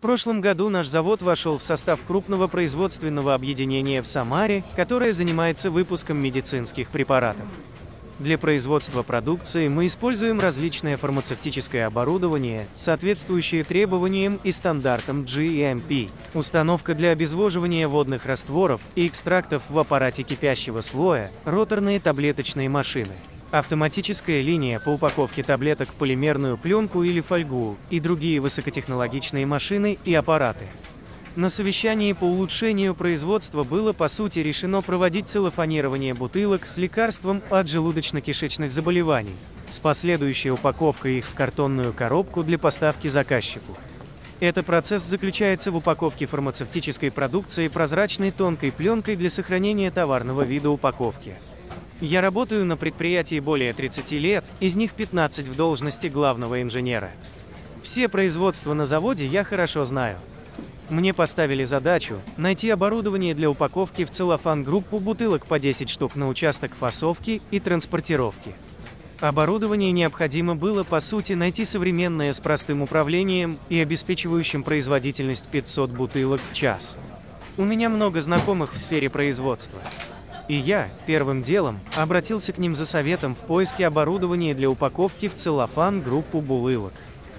прошлом году наш завод вошел в состав крупного производственного объединения в Самаре, которое занимается выпуском медицинских препаратов. Для производства продукции мы используем различное фармацевтическое оборудование, соответствующее требованиям и стандартам GMP, установка для обезвоживания водных растворов и экстрактов в аппарате кипящего слоя, роторные таблеточные машины, автоматическая линия по упаковке таблеток в полимерную пленку или фольгу и другие высокотехнологичные машины и аппараты. На совещании по улучшению производства было по сути решено проводить целлофанирование бутылок с лекарством от желудочно-кишечных заболеваний, с последующей упаковкой их в картонную коробку для поставки заказчику. Этот процесс заключается в упаковке фармацевтической продукции прозрачной тонкой пленкой для сохранения товарного вида упаковки. Я работаю на предприятии более 30 лет, из них 15 в должности главного инженера. Все производства на заводе я хорошо знаю. Мне поставили задачу найти оборудование для упаковки в целлофан-группу бутылок по 10 штук на участок фасовки и транспортировки. Оборудование необходимо было, по сути, найти современное с простым управлением и обеспечивающим производительность 500 бутылок в час. У меня много знакомых в сфере производства. И я, первым делом, обратился к ним за советом в поиске оборудования для упаковки в целлофан-группу булылок.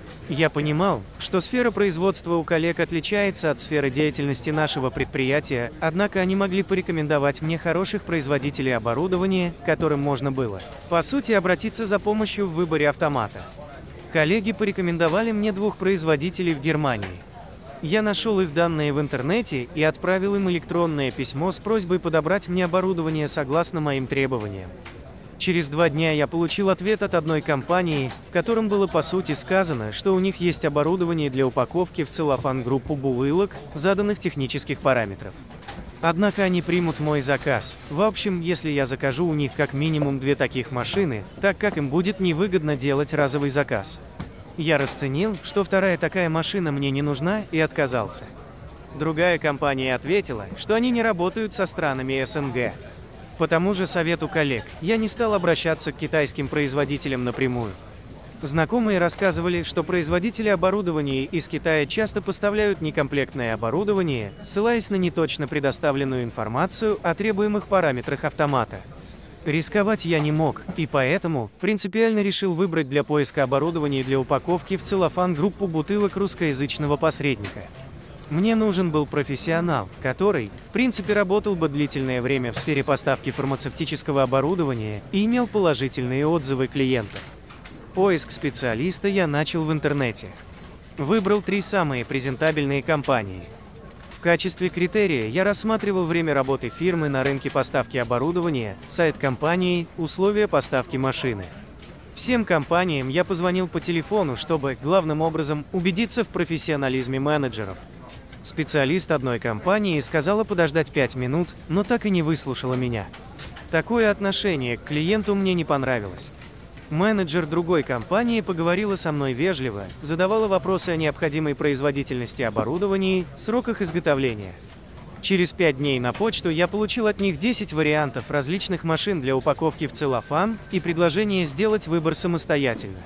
Я понимал, что сфера производства у коллег отличается от сферы деятельности нашего предприятия, однако они могли порекомендовать мне хороших производителей оборудования, к которым можно было, по сути, обратиться за помощью в выборе автомата. Коллеги порекомендовали мне 2 производителей в Германии. Я нашел их данные в интернете и отправил им электронное письмо с просьбой подобрать мне оборудование согласно моим требованиям. Через 2 дня я получил ответ от одной компании, в котором было по сути сказано, что у них есть оборудование для упаковки в целлофан-группу булылок, заданных технических параметров. Однако они примут мой заказ. В общем, если я закажу у них как минимум 2 таких машины, так как им будет невыгодно делать разовый заказ. Я расценил, что 2-я такая машина мне не нужна, и отказался. Другая компания ответила, что они не работают со странами СНГ. По тому же совету коллег, я не стал обращаться к китайским производителям напрямую. Знакомые рассказывали, что производители оборудования из Китая часто поставляют некомплектное оборудование, ссылаясь на неточно предоставленную информацию о требуемых параметрах автомата. Рисковать я не мог, и поэтому принципиально решил выбрать для поиска оборудования для упаковки в целлофан группу бутылок русскоязычного посредника. Мне нужен был профессионал, который, в принципе, работал бы длительное время в сфере поставки фармацевтического оборудования и имел положительные отзывы клиентов. Поиск специалиста я начал в интернете. Выбрал 3 самые презентабельные компании. В качестве критерия я рассматривал время работы фирмы на рынке поставки оборудования, сайт компании, условия поставки машины. Всем компаниям я позвонил по телефону, чтобы, главным образом, убедиться в профессионализме менеджеров. Специалист одной компании сказала подождать 5 минут, но так и не выслушала меня. Такое отношение к клиенту мне не понравилось. Менеджер другой компании поговорила со мной вежливо, задавала вопросы о необходимой производительности оборудования, сроках изготовления. Через 5 дней на почту я получил от них 10 вариантов различных машин для упаковки в целлофан и предложение сделать выбор самостоятельно.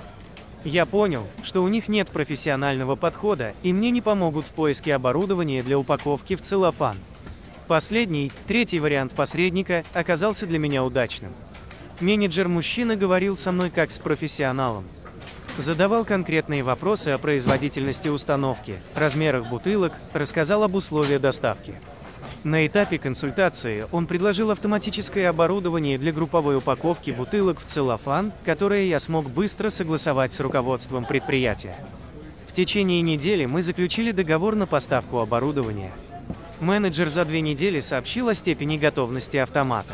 Я понял, что у них нет профессионального подхода, и мне не помогут в поиске оборудования для упаковки в целлофан. Последний, 3-й вариант посредника, оказался для меня удачным. Менеджер-мужчина говорил со мной как с профессионалом. Задавал конкретные вопросы о производительности установки, размерах бутылок, рассказал об условиях доставки. На этапе консультации он предложил автоматическое оборудование для групповой упаковки бутылок в целлофан, которое я смог быстро согласовать с руководством предприятия. В течение недели мы заключили договор на поставку оборудования. Менеджер за 2 недели сообщил о степени готовности автомата.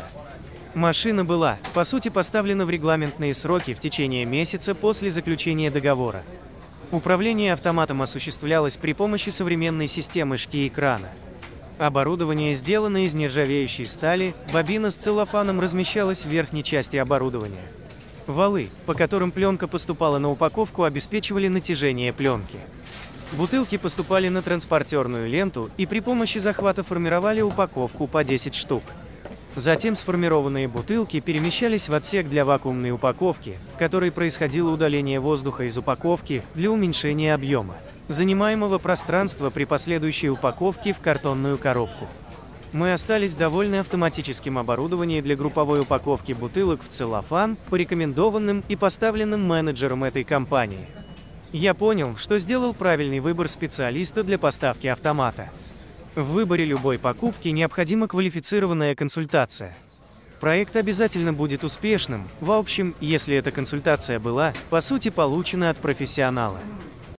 Машина была, по сути, поставлена в регламентные сроки в течение месяца после заключения договора. Управление автоматом осуществлялось при помощи современной системы шки-экрана. Оборудование сделано из нержавеющей стали, бобина с целлофаном размещалась в верхней части оборудования. Валы, по которым пленка поступала на упаковку, обеспечивали натяжение пленки. Бутылки поступали на транспортерную ленту и при помощи захвата формировали упаковку по 10 штук. Затем сформированные бутылки перемещались в отсек для вакуумной упаковки, в которой происходило удаление воздуха из упаковки для уменьшения объема занимаемого пространства при последующей упаковке в картонную коробку. Мы остались довольны автоматическим оборудованием для групповой упаковки бутылок в целлофан, порекомендованным и поставленным менеджером этой компании. Я понял, что сделал правильный выбор специалиста для поставки автомата. В выборе любой покупки необходима квалифицированная консультация. Проект обязательно будет успешным, в общем, если эта консультация была, по сути, получена от профессионала.